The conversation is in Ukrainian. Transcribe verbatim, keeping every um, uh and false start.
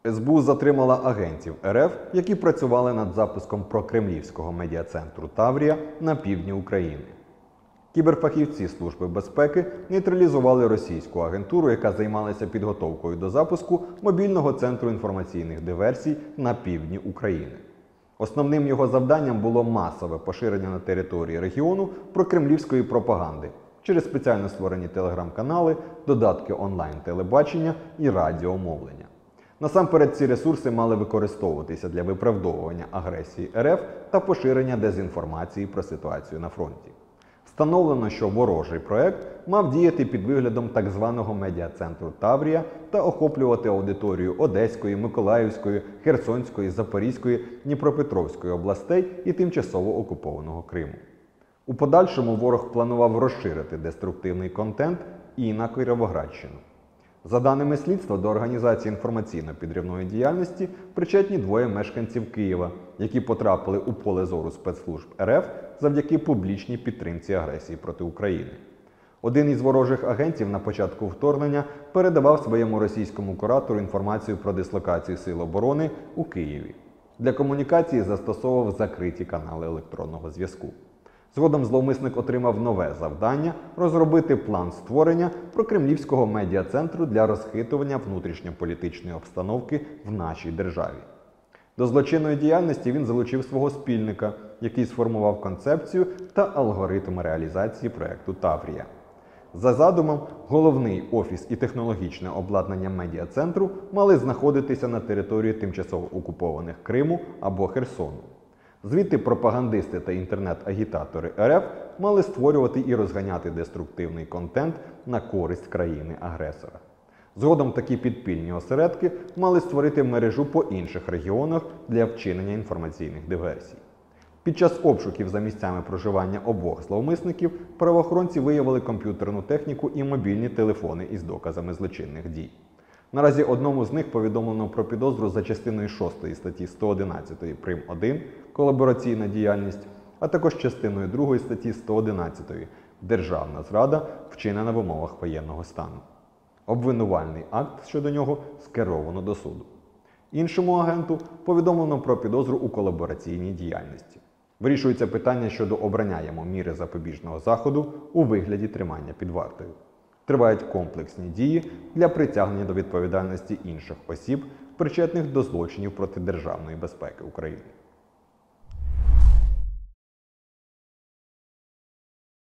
ес бе у затримала агентів ер еф, які працювали над запуском прокремлівського медіа-центру «Таврія» на півдні України. Кіберфахівці Служби безпеки нейтралізували російську агентуру, яка займалася підготовкою до запуску мобільного центру інформаційних диверсій на півдні України. Основним його завданням було масове поширення на території регіону прокремлівської пропаганди через спеціально створені телеграм-канали, додатки онлайн-телебачення і радіомовлення. Насамперед, ці ресурси мали використовуватися для виправдовування агресії ер еф та поширення дезінформації про ситуацію на фронті. Встановлено, що ворожий проект мав діяти під виглядом так званого медіа-центру «Таврія» та охоплювати аудиторію Одеської, Миколаївської, Херсонської, Запорізької, Дніпропетровської областей і тимчасово окупованого Криму. У подальшому ворог планував розширити деструктивний контент і на Кіровоградщину. За даними слідства, до організації інформаційно-підривної діяльності причетні двоє мешканців Києва, які потрапили у поле зору спецслужб ер еф завдяки публічній підтримці агресії проти України. Один із ворожих агентів на початку вторгнення передавав своєму російському куратору інформацію про дислокацію Сил оборони у Києві. Для комунікації застосовував закриті канали електронного зв'язку. Згодом зловмисник отримав нове завдання – розробити план створення прокремлівського медіа-центру для розхитування внутрішньополітичної обстановки в нашій державі. До злочинної діяльності він залучив свого спільника, який сформував концепцію та алгоритм реалізації проєкту «Таврія». За задумом, головний офіс і технологічне обладнання медіа-центру мали знаходитися на території тимчасово окупованих Криму або Херсону. Звідти пропагандисти та інтернет-агітатори ер еф мали створювати і розганяти деструктивний контент на користь країни-агресора. Згодом такі підпільні осередки мали створити мережу по інших регіонах для вчинення інформаційних диверсій. Під час обшуків за місцями проживання обох зловмисників правоохоронці виявили комп'ютерну техніку і мобільні телефони із доказами злочинних дій. Наразі одному з них повідомлено про підозру за частиною шостої статті сто одинадцять прим. один «Колабораційна діяльність», а також частиною другої статті сто одинадцять «Державна зрада, вчинена в умовах воєнного стану». Обвинувальний акт щодо нього скеровано до суду. Іншому агенту повідомлено про підозру у колабораційній діяльності. Вирішується питання щодо обрання йому міри запобіжного заходу у вигляді тримання під вартою. Тривають комплексні дії для притягнення до відповідальності інших осіб, причетних до злочинів проти державної безпеки України.